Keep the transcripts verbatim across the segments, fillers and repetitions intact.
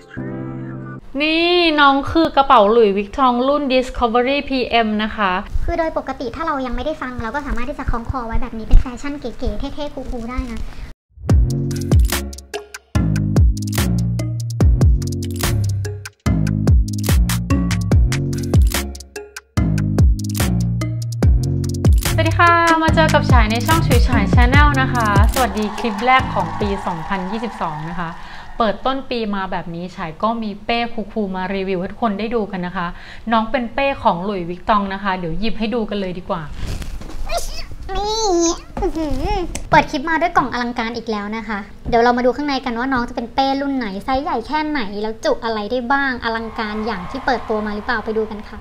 นี่น้องคือกระเป๋าหลุยส์วิกตองรุ่น Discovery พี เอ็ม นะคะคือโดยปกติถ้าเรายังไม่ได้ฟังเราก็สามารถที่จะคล้องคอไว้แบบนี้เป็นแฟชั่นเก๋ๆเท่ๆคูลๆได้นะสวัสดีค่ะมาเจอกับฉายในช่องฉุยฉาย Channel นะคะสวัสดีคลิปแรกของปี สองพันยี่สิบสอง นะคะเปิดต้นปีมาแบบนี้ฉายก็มีเป้คูลๆมารีวิวให้ทุกคนได้ดูกันนะคะน้องเป็นเป้ของหลุยส์วิกตองนะคะเดี๋ยวหยิบให้ดูกันเลยดีกว่านี่เปิดคลิปมาด้วยกล่องอลังการอีกแล้วนะคะเดี๋ยวเรามาดูข้างในกันว่าน้องจะเป็นเป้รุ่นไหนไซส์ใหญ่แค่ไหนแล้วจุอะไรได้บ้างอลังการอย่างที่เปิดตัวมาหรือเปล่าไปดูกันค่ะ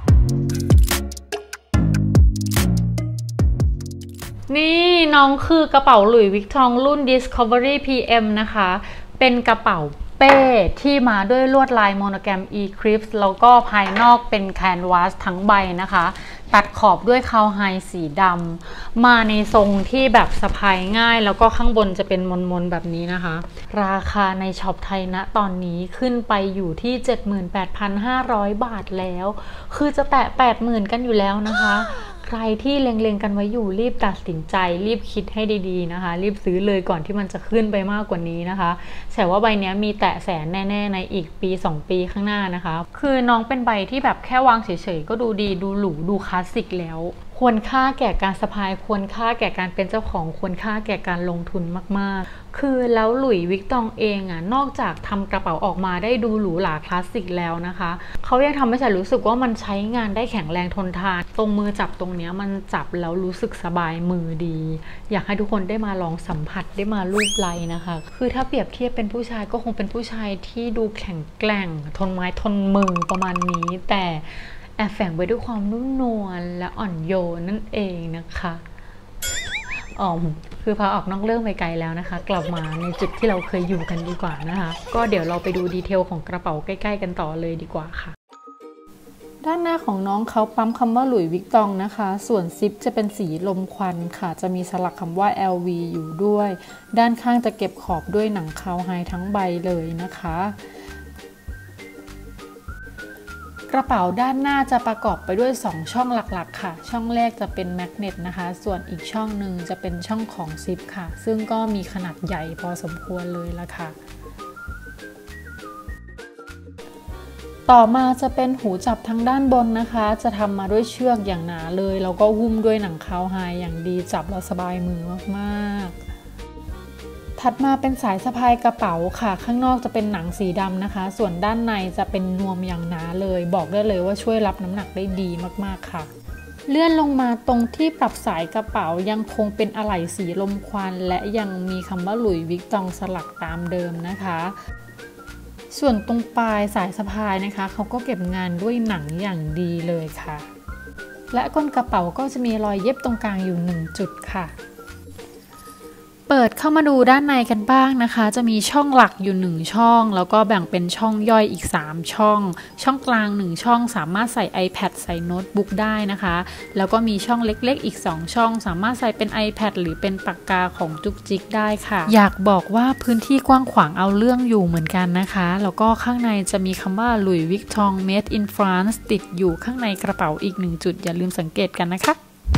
นี่น้องคือกระเป๋าหลุยส์วิกตองรุ่น Discovery พี เอ็ม นะคะเป็นกระเป๋าเป้ที่มาด้วยลวดลายโมโนแกรม Eclipse แล้วก็ภายนอกเป็นแคนวาสทั้งใบนะคะตัดขอบด้วยคาวไฮสีดำมาในทรงที่แบบสะพายง่ายแล้วก็ข้างบนจะเป็นมนๆแบบนี้นะคะราคาในช็อปไทยณตอนนี้ขึ้นไปอยู่ที่ เจ็ดหมื่นแปดพันห้าร้อย บาทแล้วคือจะแตะ แปดหมื่น กันอยู่แล้วนะคะใครที่เล็งๆกันไว้อยู่รีบตัดสินใจรีบคิดให้ดีๆนะคะรีบซื้อเลยก่อนที่มันจะขึ้นไปมากกว่านี้นะคะแต่ว่าใบนี้มีแตะแสนแน่ๆในอีกปีสองปีข้างหน้านะคะคือน้องเป็นใบที่แบบแค่วางเฉยๆก็ดูดีดูหรูดูคลาสสิกแล้วควรค่าแก่การสะพายควรค่าแก่การเป็นเจ้าของควรค่าแก่การลงทุนมากๆคือแล้วหลุยส์วิกตองเองอ่ะนอกจากทำกระเป๋าออกมาได้ดูหรูหราคลาสสิกแล้วนะคะเขายังทำให้ฉันรู้สึกว่ามันใช้งานได้แข็งแรงทนทานตรงมือจับตรงเนี้ยมันจับแล้วรู้สึกสบายมือดีอยากให้ทุกคนได้มาลองสัมผัสได้มาลูบไล้นะคะคือถ้าเปรียบเทียบเป็นผู้ชายก็คงเป็นผู้ชายที่ดูแข็งแกร่งทนไม้ทนมือประมาณนี้แต่แอบแฝงไว้ด้วยความนุ่มนวลและอ่อนโยนนั่นเองนะคะอ๋อคือพาออกนอกเรื่องไปไกลแล้วนะคะกลับมาในจุดที่เราเคยอยู่กันดีกว่านะคะก็เดี๋ยวเราไปดูดีเทลของกระเป๋าใกล้ๆกันต่อเลยดีกว่าค่ะด้านหน้าของน้องเขาปั๊มคำว่าหลุยส์วิกตองนะคะส่วนซิปจะเป็นสีลมควันค่ะจะมีสลักคำว่า แอล วี อยู่ด้วยด้านข้างจะเก็บขอบด้วยหนังคาวไฮทั้งใบเลยนะคะกระเป๋าด้านหน้าจะประกอบไปด้วยสองช่องหลักๆค่ะช่องแรกจะเป็นแมกเนตนะคะส่วนอีกช่องหนึ่งจะเป็นช่องของซิปค่ะซึ่งก็มีขนาดใหญ่พอสมควรเลยละค่ะต่อมาจะเป็นหูจับทางด้านบนนะคะจะทำมาด้วยเชือกอย่างหนาเลยแล้วก็หุ้มด้วยหนังคาวไฮอย่างดีจับแล้วสบายมือมากๆถัดมาเป็นสายสะพายกระเป๋าค่ะข้างนอกจะเป็นหนังสีดำนะคะส่วนด้านในจะเป็นนวมอย่างหนาเลยบอกได้เลยว่าช่วยรับน้ำหนักได้ดีมากๆค่ะเลื่อนลงมาตรงที่ปรับสายกระเป๋ายังคงเป็นอะไหล่สีลมควันและยังมีคำว่าหลุยส์วิกตองสลักตามเดิมนะคะส่วนตรงปลายสายสะพายนะคะเขาก็เก็บงานด้วยหนังอย่างดีเลยค่ะและก้นกระเป๋าก็จะมีรอยเย็บตรงกลางอยู่หนึ่งจุดค่ะเปิดเข้ามาดูด้านในกันบ้างนะคะจะมีช่องหลักอยู่หนึ่งช่องแล้วก็แบ่งเป็นช่องย่อยอีกสามช่องช่องกลางหนึ่งช่องสามารถใส่ iPad ใส่โน้ตบุ๊กได้นะคะแล้วก็มีช่องเล็กๆอีกสองช่องสามารถใส่เป็น iPad หรือเป็นปากกาของจุกจิกได้ค่ะอยากบอกว่าพื้นที่กว้างขวางเอาเรื่องอยู่เหมือนกันนะคะแล้วก็ข้างในจะมีคำว่าหลุยส์วิกตอง Made in France ติดอยู่ข้างในกระเป๋าอีกหนึ่งจุดอย่าลืมสังเกตกันนะคะ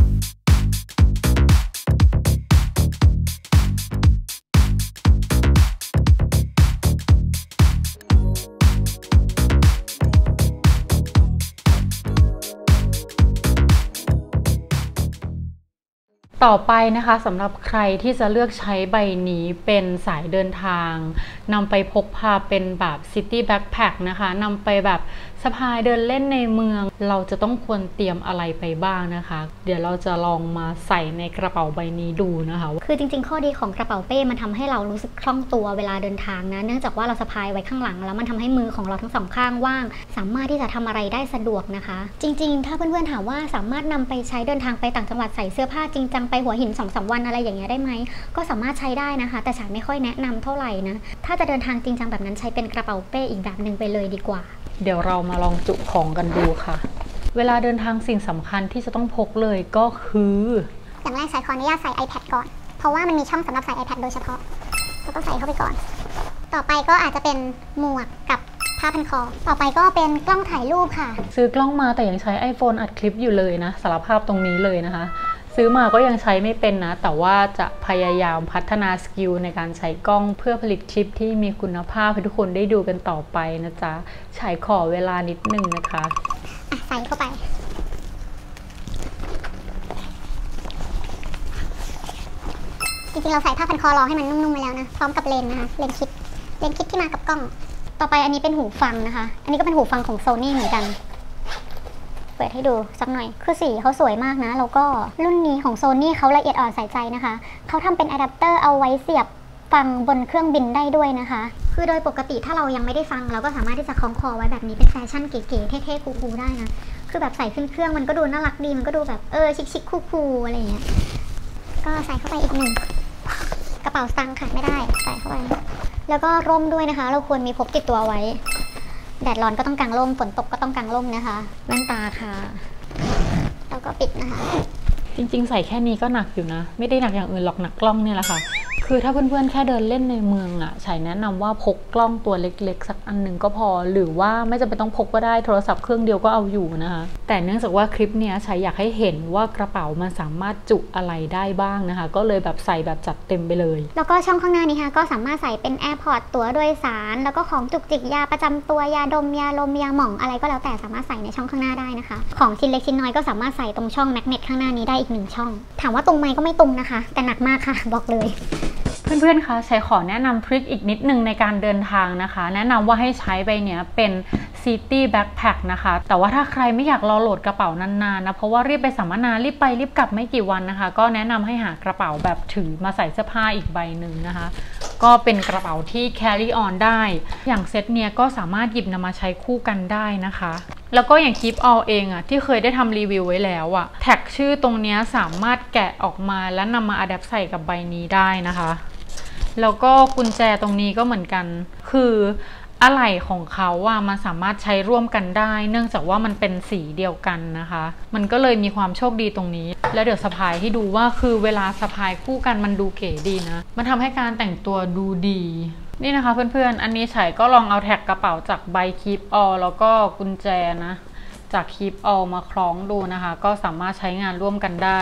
ต่อไปนะคะสำหรับใครที่จะเลือกใช้ใบนี้เป็นสายเดินทางนำไปพกพาเป็นแบบ City Backpack นะคะนำไปแบบสะพายเดินเล่นในเมืองเราจะต้องควรเตรียมอะไรไปบ้างนะคะเดี๋ยวเราจะลองมาใส่ในกระเป๋าใบนี้ดูนะคะคือจริงๆข้อดีของกระเป๋าเป้มันทำให้เรารู้สึกคล่องตัวเวลาเดินทางนะเนื่องจากว่าเราสะพายไว้ข้างหลังแล้วมันทำให้มือของเราทั้งสองข้างว่างสามารถที่จะทำอะไรได้สะดวกนะคะจริงๆถ้าเพื่อนๆถามว่าสามารถนำไปใช้เดินทางไปต่างจังหวัดใส่เสื้อผ้าจริงจังไปหัวหิน สองสาม วันอะไรอย่างเงี้ยได้ไหมก็สามารถใช้ได้นะคะแต่ฉันไม่ค่อยแนะนำเท่าไหร่นะถ้าจะเดินทางจริงจังแบบนั้นใช้เป็นกระเป๋าเป้อีกแบบหนึ่งไปเลยดีกว่าเดี๋ยวเรามาลองจุของกันดูค่ะเวลาเดินทางสิ่งสำคัญที่จะต้องพกเลยก็คืออย่างแรกใส่ขออนุญาตใส่ iPad ก่อนเพราะว่ามันมีช่องสำหรับใส่ iPad โดยเฉพาะเราต้องใส่เข้าไปก่อนต่อไปก็อาจจะเป็นหมวกกับผ้าพันคอต่อไปก็เป็นกล้องถ่ายรูปค่ะซื้อกล้องมาแต่ยังใช้ iPhone อัดคลิปอยู่เลยนะสารภาพตรงนี้เลยนะคะซื้อมาก็ยังใช้ไม่เป็นนะแต่ว่าจะพยายามพัฒนาสกิลในการใช้กล้องเพื่อผลิตคลิปที่มีคุณภาพให้ทุกคนได้ดูกันต่อไปนะจ๊ะฉายขอเวลานิดนึงนะคะใส่เข้าไปจริงๆเราใส่ผ้าพันคอรอให้มันนุ่มๆไปแล้วนะพร้อมกับเลนนะคะเลนคิดเลนคิดที่มากับกล้องต่อไปอันนี้เป็นหูฟังนะคะอันนี้ก็เป็นหูฟังของ Sony เหมือนกันเปิดให้ดูสักหน่อยคือสีเขาสวยมากนะแล้วก็รุ่นนี้ของ Sony เขาละเอียดอ่อนใส่ใจนะคะเขาทำเป็นอะแดปเตอร์เอาไว้เสียบฟังบนเครื่องบินได้ด้วยนะคะคือโดยปกติถ้าเรายังไม่ได้ฟังเราก็สามารถที่จะคล้องคอไว้แบบนี้เป็นแฟชั่นเก๋ๆเท่ๆคูลๆได้นะคือแบบใส่ขึ้นเครื่องมันก็ดูน่ารักดีมันก็ดูแบบเออชิคๆคูลๆอะไรอย่างเงี้ยก็ใส่เข้าไปอีกหนึ่งกระเป๋าสตางค์ขาดไม่ได้ใส่เข้าไปแล้วก็ร่มด้วยนะคะเราควรมีพกติดตัวไว้แดดร้อนก็ต้องกางร่มฝนตกก็ต้องกางร่มนะคะแว่นตาค่ะแล้วก็ปิดนะคะจริงๆใส่แค่นี้ก็หนักอยู่นะไม่ได้หนักอย่างอื่นหรอกหนักกล้องเนี่ยแหละค่ะคือถ้าเพื่อนๆแค่เดินเล่นในเมืองอ่ะฉายแนะนำว่าพกกล้องตัวเล็กๆสักอันหนึ่งก็พอหรือว่าไม่จำเป็นต้องพกก็ได้โทรศัพท์เครื่องเดียวก็เอาอยู่นะคะแต่เนื่องจากว่าคลิปเนี้ยฉายอยากให้เห็นว่ากระเป๋ามันสามารถจุอะไรได้บ้างนะคะก็เลยแบบใส่แบบจัดเต็มไปเลยแล้วก็ช่องข้างหน้านี้ค่ะก็สามารถใส่เป็น AirPods ตั๋วโดยสารแล้วก็ของจุกจิกยาประจำตัวยาดมยาลมยาหม่องอะไรก็แล้วแต่สามารถใส่ในช่องข้างหน้าได้นะคะของชิ้นเล็กชิ้นน้อยก็สามารถใส่ตรงช่องแมกเนตข้างหน้านี้ได้อีกหนึ่งช่องถามว่าตรงไหมก็ไม่ตรงนะคะแต่หนักมากค่ะบอกเลยเพื่อนๆคะใช้ขอแนะนำทริคอีกนิดนึงในการเดินทางนะคะแนะนำว่าให้ใช้ใบเนี้ยเป็น City Backpack นะคะแต่ว่าถ้าใครไม่อยากรอโหลดกระเป๋านานๆนะเพราะว่ารีบไปสัมมนารีบไปรีบกลับไม่กี่วันนะคะก็แนะนำให้หากระเป๋าแบบถือมาใส่เสื้อผ้าอีกใบหนึ่งนะคะก็เป็นกระเป๋าที่ carry on ได้อย่างเซตเนี้ยก็สามารถหยิบนำมาใช้คู่กันได้นะคะแล้วก็อย่าง Keep All เองอะที่เคยได้ทำรีวิวไว้แล้วอะแท็กชื่อตรงเนี้ยสามารถแกะออกมาแล้วนำมาอัดแอปใส่กับใบนี้ได้นะคะแล้วก็กุญแจตรงนี้ก็เหมือนกันคืออะไหล่ของเขาว่ามันสามารถใช้ร่วมกันได้เนื่องจากว่ามันเป็นสีเดียวกันนะคะมันก็เลยมีความโชคดีตรงนี้แล้วเดี๋ยวสะพายให้ดูว่าคือเวลาสะพายคู่กันมันดูเก๋ดีนะมันทำให้การแต่งตัวดูดีนี่นะคะเพื่อนๆอันนี้ฉายก็ลองเอาแท็กกระเป๋าจากใบ Keep All แล้วก็กุญแจนะจาก Keep All มาคล้องดูนะคะก็สามารถใช้งานร่วมกันได้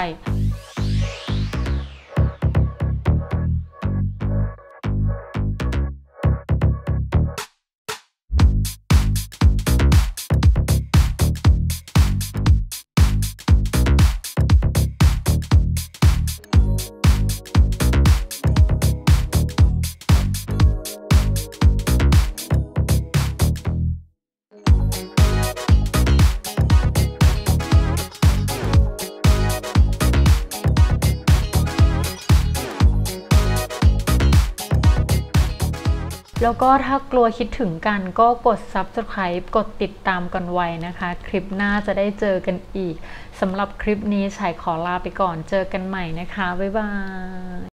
แล้วก็ถ้ากลัวคิดถึงกันก็กด ซับสไครบ์ กดติดตามกันไว้นะคะคลิปหน้าจะได้เจอกันอีกสำหรับคลิปนี้ฉายขอลาไปก่อนเจอกันใหม่นะคะบ๊ายบาย